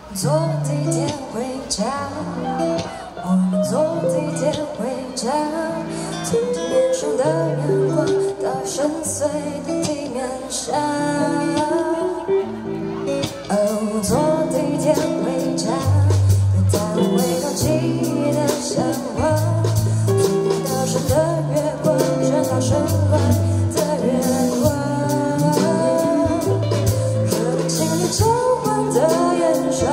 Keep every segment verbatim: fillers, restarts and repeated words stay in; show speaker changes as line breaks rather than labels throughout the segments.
坐地铁回家，我们坐地铁回家，从地面上的阳光到深邃的地面上。哦，坐地铁回家，又带我回到记忆的向往，从不到山的月光，升到神话的月光，热情里交换的眼神。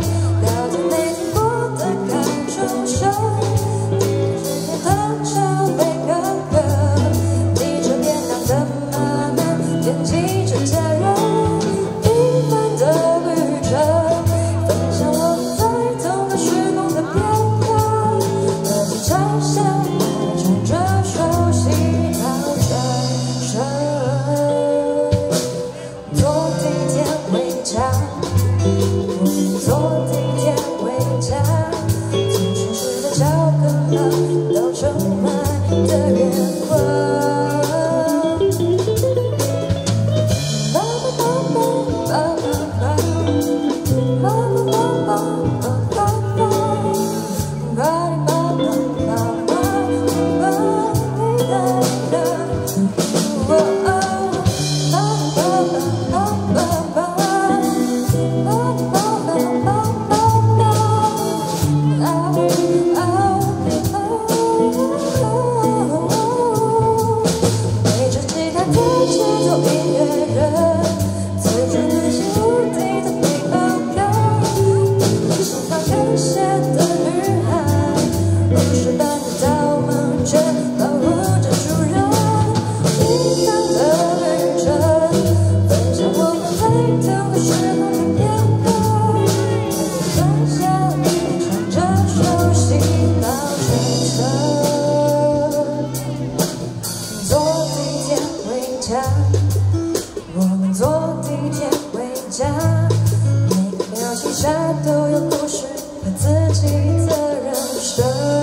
我们坐地铁回家，每个表情下都有故事和自己的人生。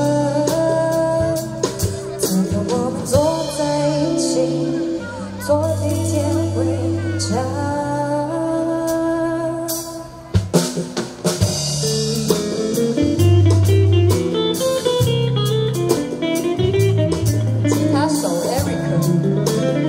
此刻我们坐在一起，坐地铁回家。吉他手 Eric。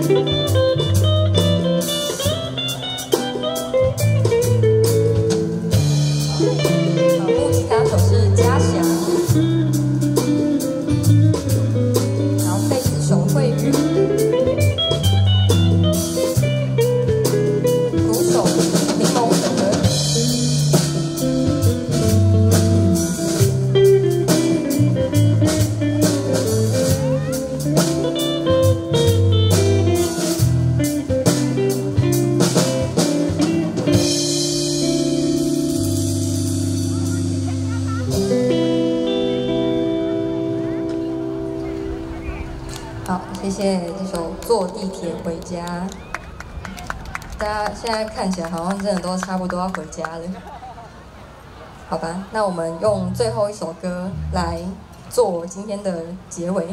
好，谢谢这首《坐地铁回家》。大家现在看起来好像真的都差不多要回家了，好吧？那我们用最后一首歌来做今天的结尾。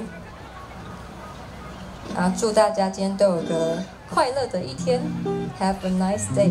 然后祝大家今天都有个快乐的一天 ，Have a nice day。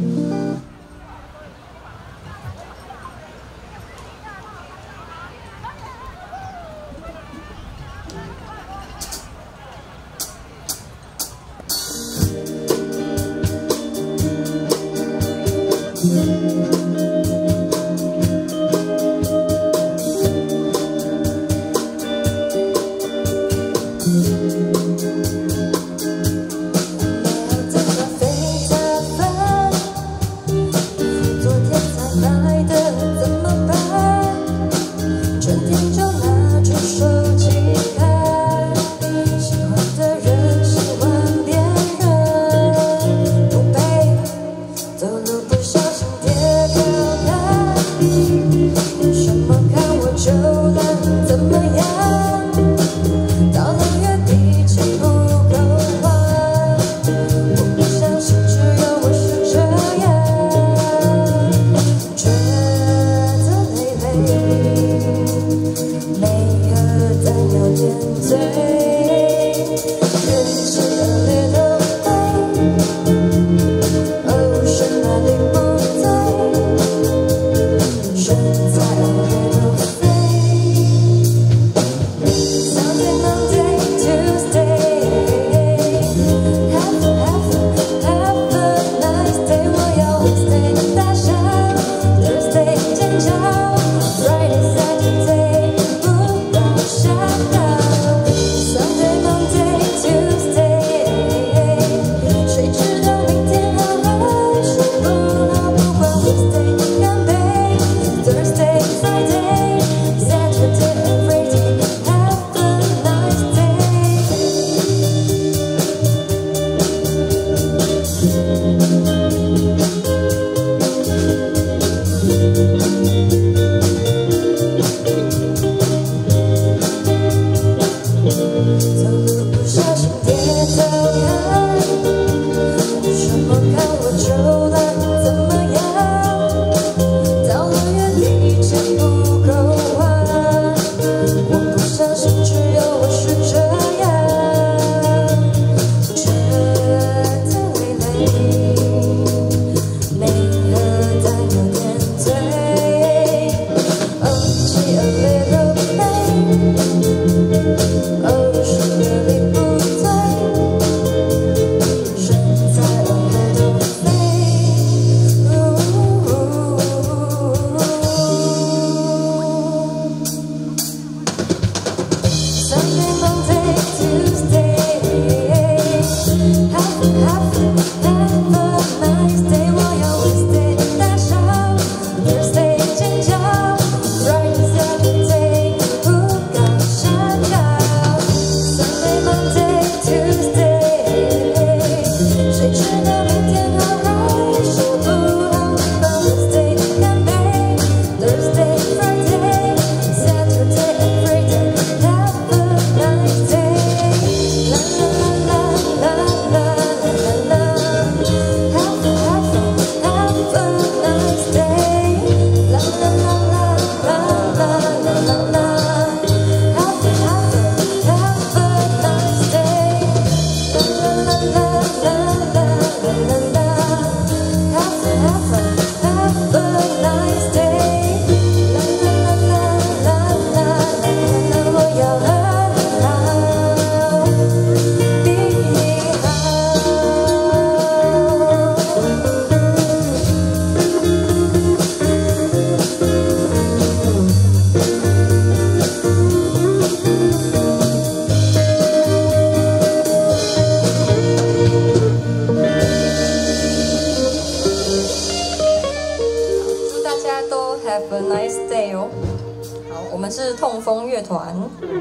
Have a nice day 哦。好，我们是痛风乐团。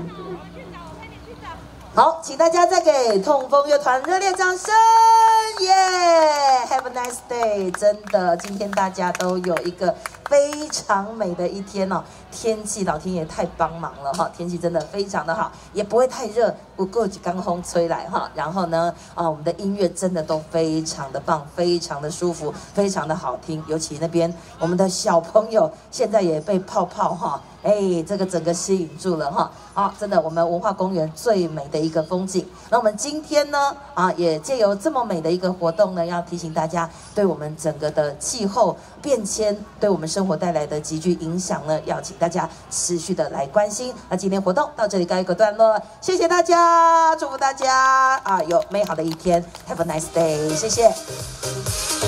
好，请大家再给痛风乐团热烈掌声！耶、yeah! ！Have a nice day！ 真的，今天大家都有一个非常美的一天哦。天气老天爷太帮忙了哈，天气真的非常的好，也不会太热，不过就刚风吹来哈。然后呢，啊，我们的音乐真的都非常的棒，非常的舒服，非常的好听。尤其那边我们的小朋友现在也被泡泡哈。哎，这个整个吸引住了哈！好，真的，我们文化公园最美的一个风景。那我们今天呢，啊，也借由这么美的一个活动呢，要提醒大家，对我们整个的气候变迁，对我们生活带来的极具影响呢，要请大家持续的来关心。那今天活动到这里告一个段落，谢谢大家，祝福大家啊，有美好的一天 ，Have a nice day， 谢谢。